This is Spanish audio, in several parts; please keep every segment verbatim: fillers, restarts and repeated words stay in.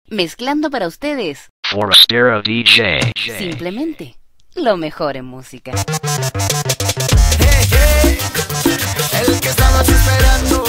mezclando para ustedes Forastero D J. simplemente lo mejor en música. Hey, hey, el que estabas esperando.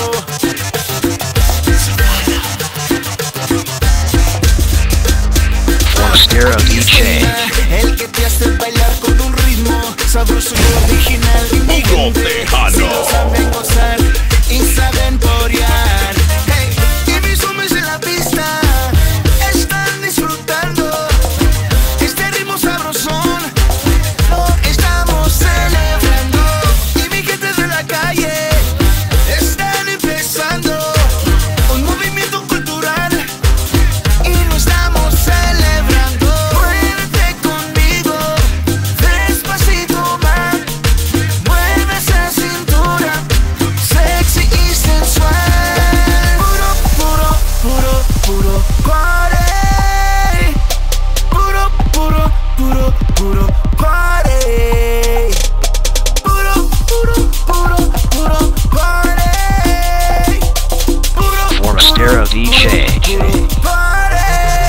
Forastero D J. El que te hace bailar con un ritmo sabroso y original. Y mi gente, si lo saben gozar y saben corear. Hey, y mis hombres en la pista están disfrutando este ritmo sabrosón. Lo estamos celebrando. Y mi gente de la calle están empezando un movimiento cultural y lo estamos celebrando. Muévete conmigo, despacito más. Mueve esa cintura, sexy y sensual. Puro, puro, puro, puro party. Puro, puro, puro, puro party. Puro, puro, puro, puro party. Puro, Forastero D J. puro party.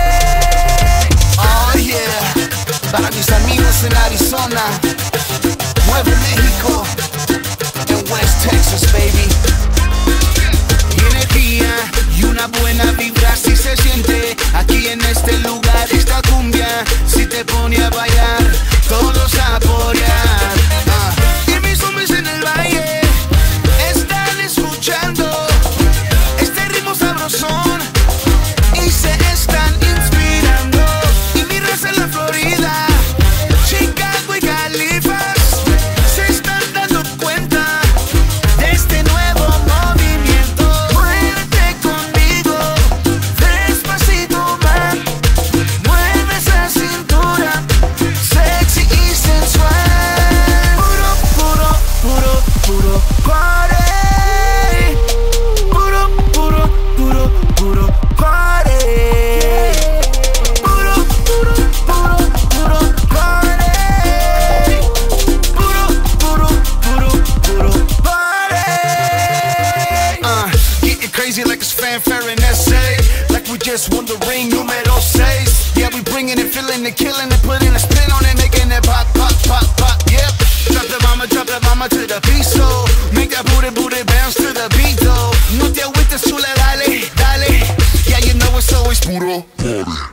Oh yeah, para mis amigos en Arizona, Nuevo México, en West Texas, baby. Y energía y una buena vibra si se siente aquí en este lugar. Esta cumbia si te pone a bailar, todos a corear. Ah, y mis hombres en el valle están escuchando este ritmo sabrosón y se están inspirando. Y mi raza en la Florida, Chicago y Califas se están dando cuenta de este nuevo movimiento. Muévete conmigo, despacito más. Mueve esa cintura, sexy y sensual. Puro, puro, puro, puro party. Puro, puro, puro, puro party. Puro, puro, puro, puro party. Puro, puro, puro, puro party. Uh, getting crazy like it's fanfare in S A, like we just won the ring numero seis. Yeah, we bringing it, feeling it, killing it, putting a spin on it, making it pop, pop, pop, pop. Yep. Drop the mama, drop the mama to the piso. Make that booty, booty bounce to the beat though. No te agüites, chula, dale, dale. Yeah, you know it's always puro party.